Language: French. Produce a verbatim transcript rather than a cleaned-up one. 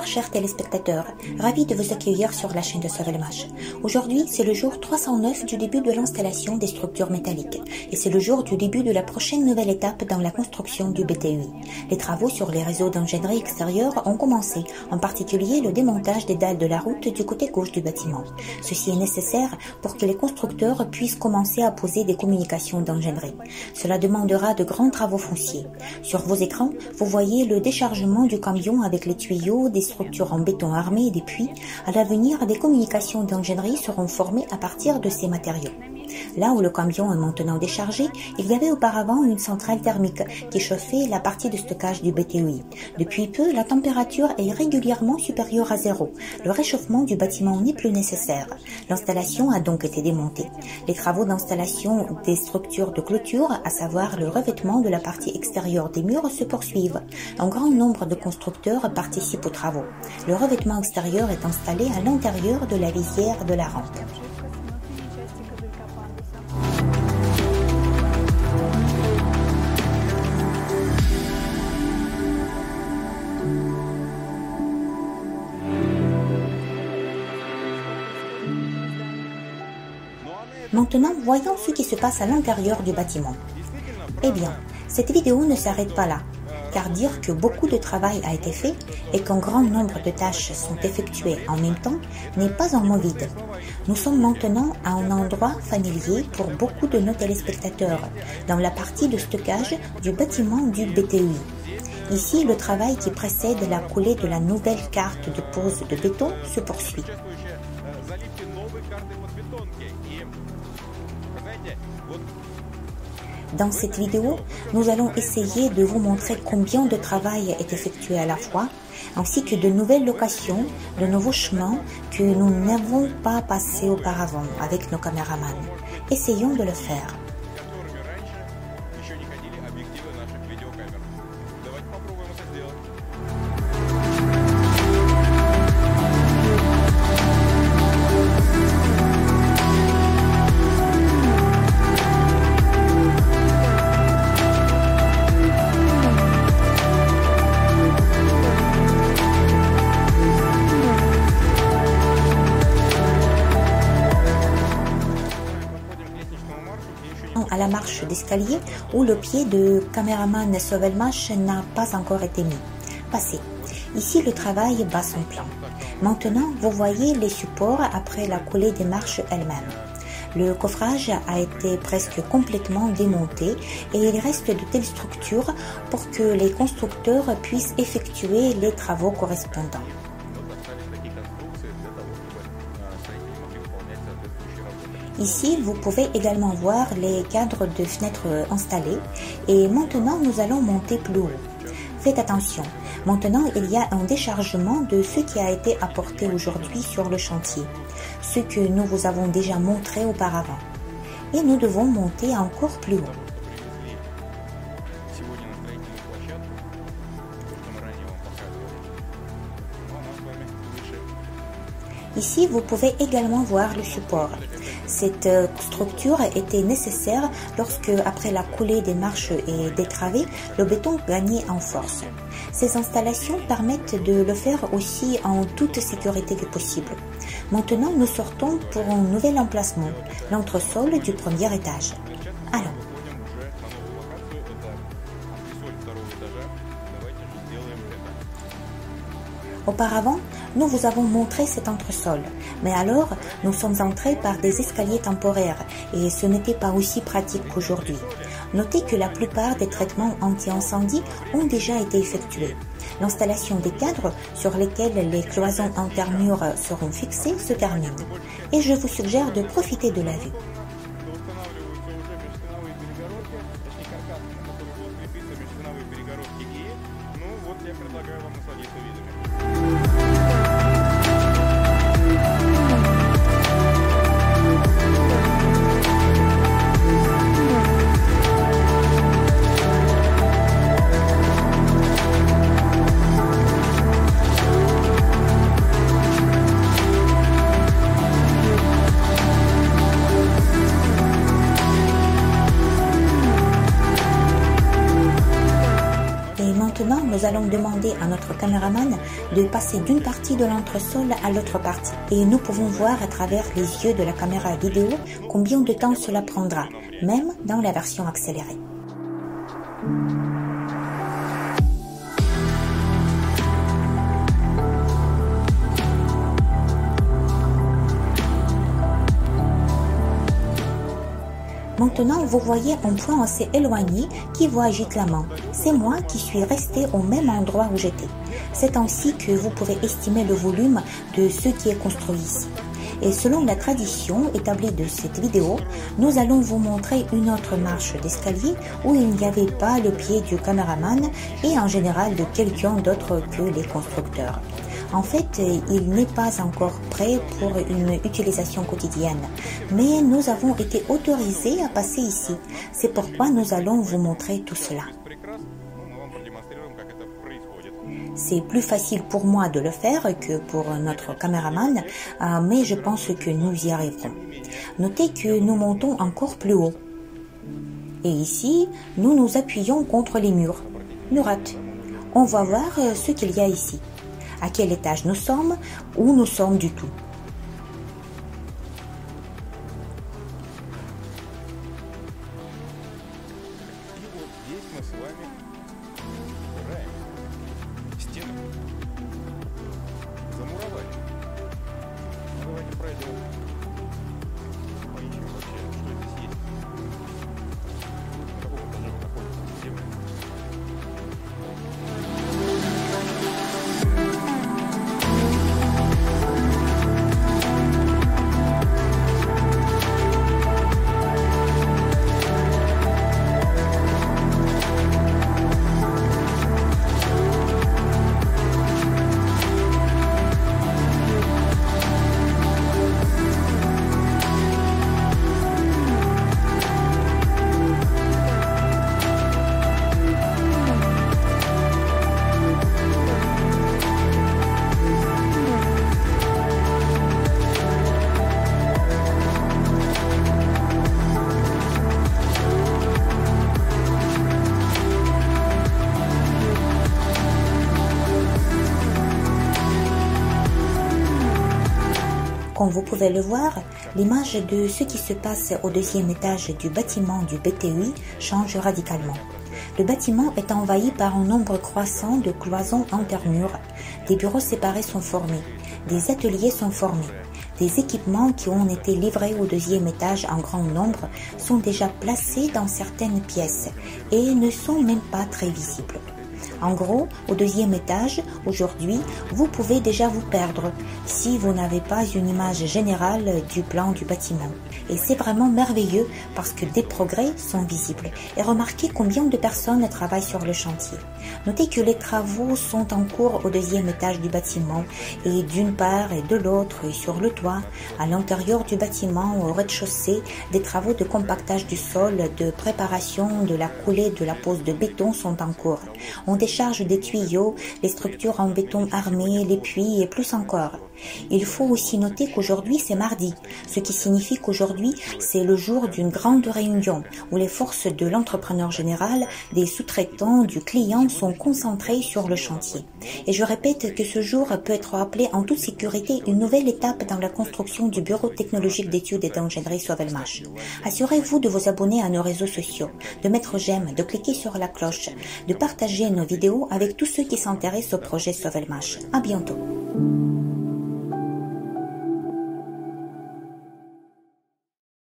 chers téléspectateurs, ravi de vous accueillir sur la chaîne de Sovelmash. Aujourd'hui, c'est le jour trois cent neuf du début de l'installation des structures métalliques et c'est le jour du début de la prochaine nouvelle étape dans la construction du B T U I. Les travaux sur les réseaux d'ingénierie extérieure ont commencé, en particulier le démontage des dalles de la route du côté gauche du bâtiment. Ceci est nécessaire pour que les constructeurs puissent commencer à poser des communications d'ingénierie. Cela demandera de grands travaux fonciers. Sur vos écrans, vous voyez le déchargement du camion avec les tuyaux, des structures en béton armé et des puits. À l'avenir, des communications d'ingénierie seront formées à partir de ces matériaux. Là où le camion est maintenant déchargé, il y avait auparavant une centrale thermique qui chauffait la partie de stockage du B T U I. Depuis peu, la température est régulièrement supérieure à zéro. Le réchauffement du bâtiment n'est plus nécessaire. L'installation a donc été démontée. Les travaux d'installation des structures de clôture, à savoir le revêtement de la partie extérieure des murs, se poursuivent. Un grand nombre de constructeurs participent aux travaux. Le revêtement extérieur est installé à l'intérieur de la lisière de la rampe. Maintenant, voyons ce qui se passe à l'intérieur du bâtiment. Eh bien, cette vidéo ne s'arrête pas là, car dire que beaucoup de travail a été fait et qu'un grand nombre de tâches sont effectuées en même temps n'est pas un mot vide. Nous sommes maintenant à un endroit familier pour beaucoup de nos téléspectateurs, dans la partie de stockage du bâtiment du B T U I. Ici, le travail qui précède la coulée de la nouvelle carte de pose de béton se poursuit. Dans cette vidéo, nous allons essayer de vous montrer combien de travail est effectué à la fois, ainsi que de nouvelles locations, de nouveaux chemins que nous n'avons pas passés auparavant avec nos caméramans. Essayons de le faire. À la marche d'escalier où le pied de caméraman Sovelmash n'a pas encore été mis. Passé. Ici, le travail bat son plein. Maintenant, vous voyez les supports après la coulée des marches elles-mêmes. Le coffrage a été presque complètement démonté et il reste de telles structures pour que les constructeurs puissent effectuer les travaux correspondants. Ici, vous pouvez également voir les cadres de fenêtres installés et maintenant nous allons monter plus haut. Faites attention, maintenant il y a un déchargement de ce qui a été apporté aujourd'hui sur le chantier, ce que nous vous avons déjà montré auparavant. Et nous devons monter encore plus haut. Ici, vous pouvez également voir le support. Cette structure était nécessaire lorsque, après la coulée des marches et des travées, le béton gagnait en force. Ces installations permettent de le faire aussi en toute sécurité que possible. Maintenant, nous sortons pour un nouvel emplacement, l'entresol du premier étage. Allons. Auparavant, nous vous avons montré cet entresol, mais alors nous sommes entrés par des escaliers temporaires et ce n'était pas aussi pratique qu'aujourd'hui. Notez que la plupart des traitements anti-incendie ont déjà été effectués. L'installation des cadres sur lesquels les cloisons intermurs seront fixées se termine et je vous suggère de profiter de la vue. nous allons demander à notre caméraman de passer d'une partie de l'entresol à l'autre partie. Et nous pouvons voir à travers les yeux de la caméra vidéo combien de temps cela prendra, même dans la version accélérée. Maintenant, vous voyez un point assez éloigné qui vous agite la main. C'est moi qui suis resté au même endroit où j'étais. C'est ainsi que vous pouvez estimer le volume de ce qui est construit ici. Et selon la tradition établie de cette vidéo, nous allons vous montrer une autre marche d'escalier où il n'y avait pas le pied du caméraman et en général de quelqu'un d'autre que les constructeurs. En fait, il n'est pas encore prêt pour une utilisation quotidienne, mais nous avons été autorisés à passer ici. C'est pourquoi nous allons vous montrer tout cela. C'est plus facile pour moi de le faire que pour notre caméraman, mais je pense que nous y arriverons. Notez que nous montons encore plus haut. Et ici, nous nous appuyons contre les murs. Murat. On va voir ce qu'il y a ici. À quel étage nous sommes, où nous sommes du tout. Comme vous pouvez le voir, l'image de ce qui se passe au deuxième étage du bâtiment du B T U I change radicalement. Le bâtiment est envahi par un nombre croissant de cloisons intermurs. Des bureaux séparés sont formés, des ateliers sont formés. Des équipements qui ont été livrés au deuxième étage en grand nombre sont déjà placés dans certaines pièces et ne sont même pas très visibles. En gros, au deuxième étage, aujourd'hui, vous pouvez déjà vous perdre si vous n'avez pas une image générale du plan du bâtiment. Et c'est vraiment merveilleux parce que des progrès sont visibles. Et remarquez combien de personnes travaillent sur le chantier. Notez que les travaux sont en cours au deuxième étage du bâtiment et d'une part et de l'autre et sur le toit, à l'intérieur du bâtiment, au rez-de-chaussée, des travaux de compactage du sol, de préparation de la coulée de la pose de béton sont en cours. On décharge des tuyaux, les structures en béton armé, les puits et plus encore. Il faut aussi noter qu'aujourd'hui c'est mardi, ce qui signifie qu'aujourd'hui c'est le jour d'une grande réunion où les forces de l'entrepreneur général, des sous-traitants, du client sont concentrées sur le chantier. Et je répète que ce jour peut être appelé en toute sécurité une nouvelle étape dans la construction du bureau technologique d'études et d'ingénierie Sovelmash. Assurez-vous de vous abonner à nos réseaux sociaux, de mettre j'aime, de cliquer sur la cloche, de partager nos vidéos avec tous ceux qui s'intéressent au projet Sovelmash. À bientôt.